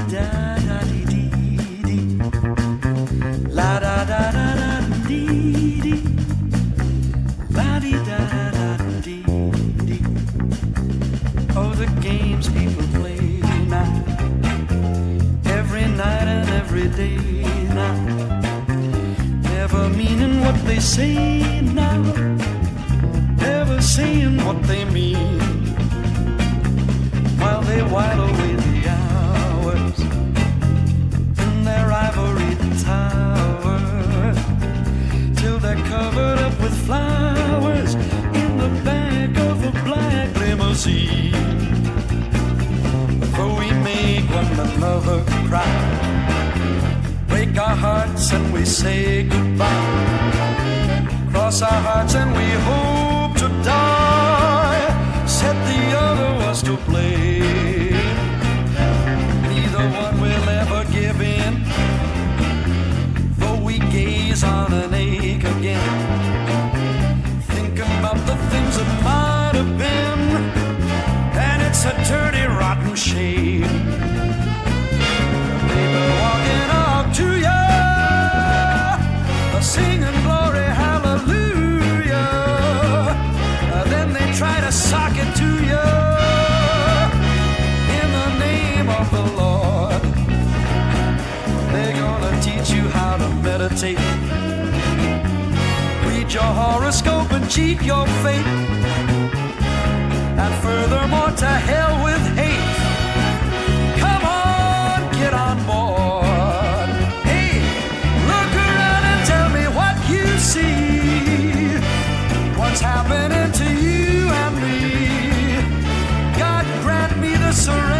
da da dee dee dee. La da da da da dee dee. La dee da da dee dee. Oh, the games people play now, every night and every day now, never meaning what they say now, never saying what they mean, while they while away the hours in their ivory tower, till they're covered up with flowers in the back of a black limousine. Though we make one another cry, break our hearts and we say goodbye, cross our hearts and we hope to die, said the other was to blame. Neither one will ever give in, though we gaze on an ache again, think about the things that might have been, and it's a dirty, rotten shame. People walking up to you, singing glory, hallelujah, then they try to sock it to you in the name of the Lord. They're gonna teach you how to meditate, read your horoscope and cheat your fate, and furthermore to hell with hate. Come on, get on board. Hey, look around and tell me what you see, what's happening to you and me. God grant me the surrender